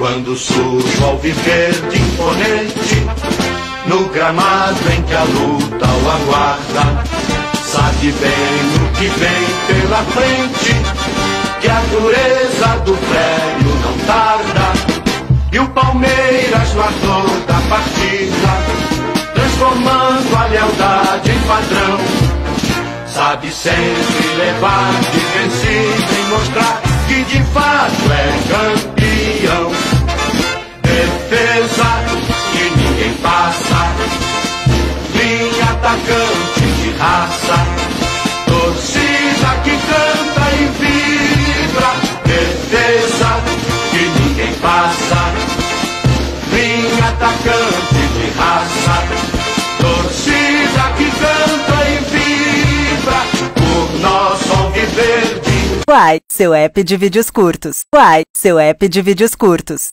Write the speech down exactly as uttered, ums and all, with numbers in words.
Quando surge o alviverde imponente, no gramado em que a luta o aguarda, sabe bem o que vem pela frente, que a dureza do prédio não tarda. E o Palmeiras no ator da partida, transformando a lealdade em padrão, sabe sempre levar de vencido e mostrar que de fato é campeão. Defesa que ninguém passa, linha atacante de raça, torcida que canta e vibra. Defesa que ninguém passa, linha atacante de raça, torcida que canta e vibra por nosso alviverde. Uai, seu app de vídeos curtos. Uai, seu app de vídeos curtos.